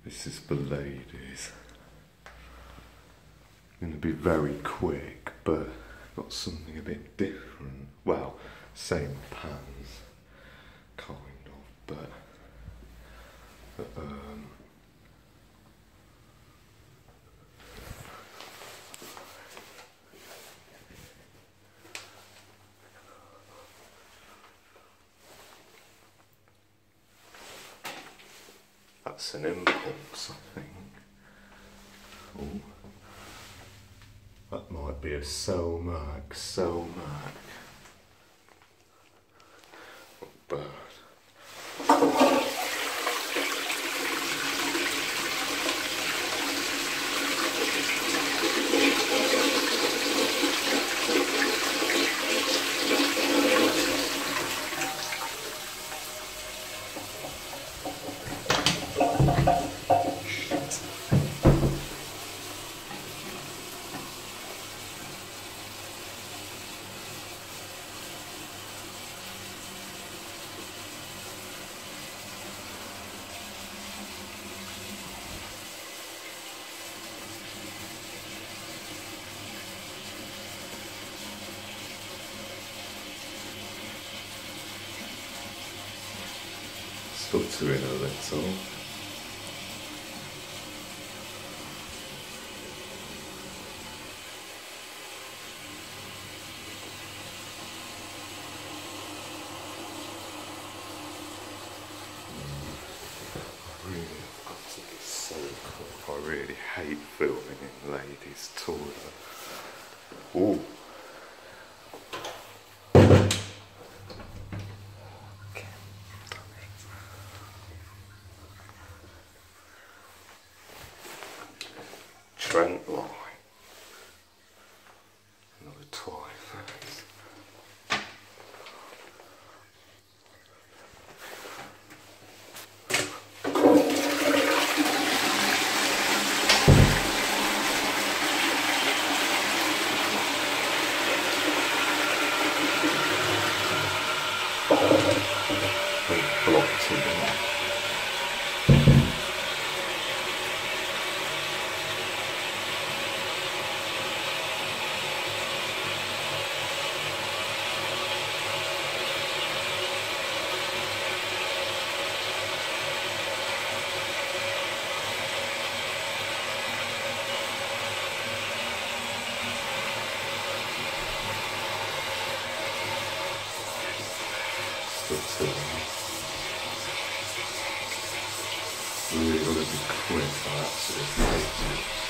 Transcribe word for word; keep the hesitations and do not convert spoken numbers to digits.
This is for ladies. Going to be very quick, but got something a bit different. Well, same pants, kind of, but, but um. That's an impulse, I think. Oh, that might be a Selmac, Selmac. Not bad. Stuttering a little. I really have got to be so cool. I really hate filming in ladies' toilet. Ooh. Trent line. Another twice. Blocked again. But, uh, really got to be quick, I absolutely hate it.